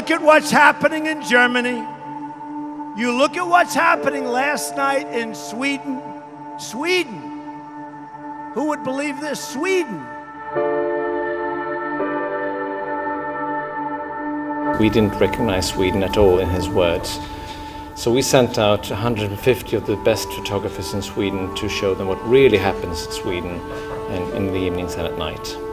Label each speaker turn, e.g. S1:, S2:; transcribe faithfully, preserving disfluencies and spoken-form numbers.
S1: look at what's happening in Germany. You look at what's happening last night in Sweden. Sweden. Who would believe this? Sweden.
S2: We didn't recognize Sweden at all in his words. So we sent out one hundred fifty of the best photographers in Sweden to show them what really happens in Sweden and in the evenings and at night.